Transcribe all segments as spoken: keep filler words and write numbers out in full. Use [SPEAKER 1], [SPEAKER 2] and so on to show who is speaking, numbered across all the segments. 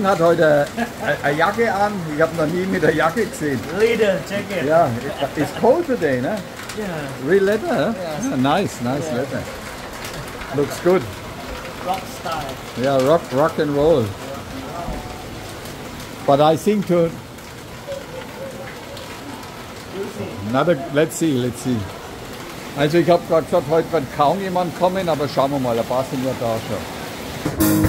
[SPEAKER 1] Jürgen hat heute eine Jacke an. Ich habe noch nie mit der Jacke gesehen.
[SPEAKER 2] Leather jacket.
[SPEAKER 1] Ja, it's cold today, ne?
[SPEAKER 2] Yeah.
[SPEAKER 1] Real leather, huh?
[SPEAKER 2] Yes.
[SPEAKER 1] Yeah, nice, nice
[SPEAKER 2] Yeah.
[SPEAKER 1] leather. Looks good.
[SPEAKER 2] Rock style.
[SPEAKER 1] Yeah, rock, rock and roll. But I think to another, let's see, let's see. Also ich habe gerade gesagt, heute wird kaum jemand kommen, aber schauen wir mal, ein paar sind ja da schon.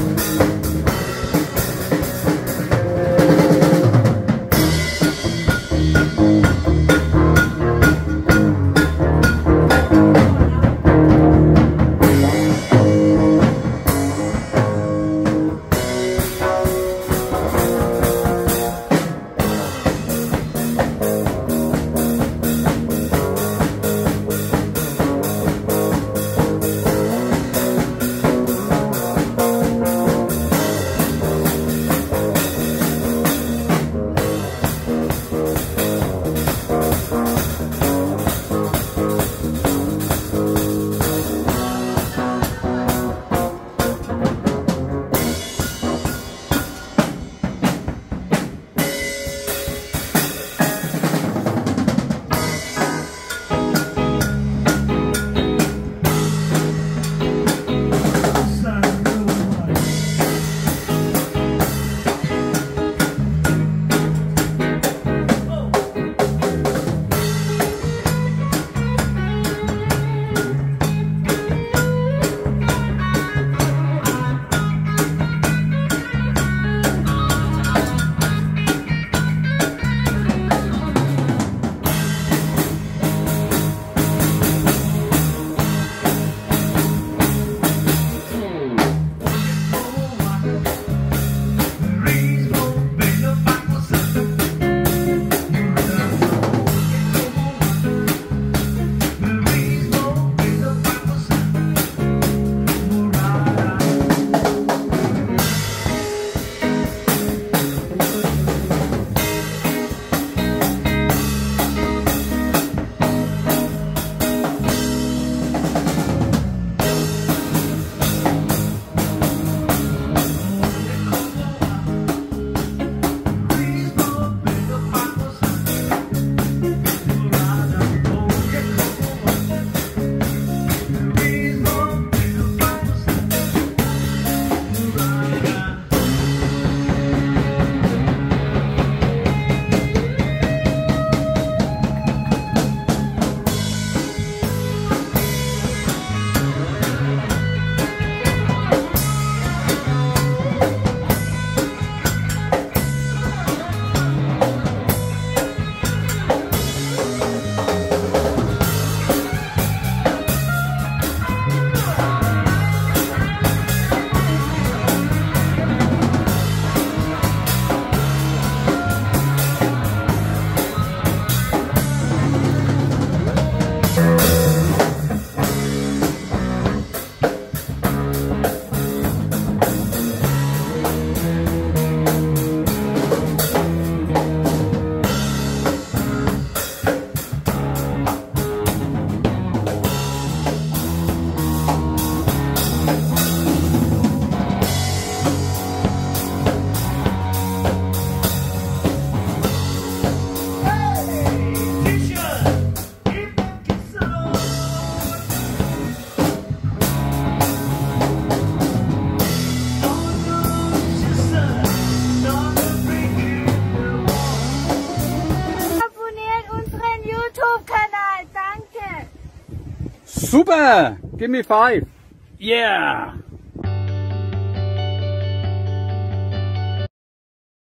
[SPEAKER 1] Super! Give me five.
[SPEAKER 2] Yeah.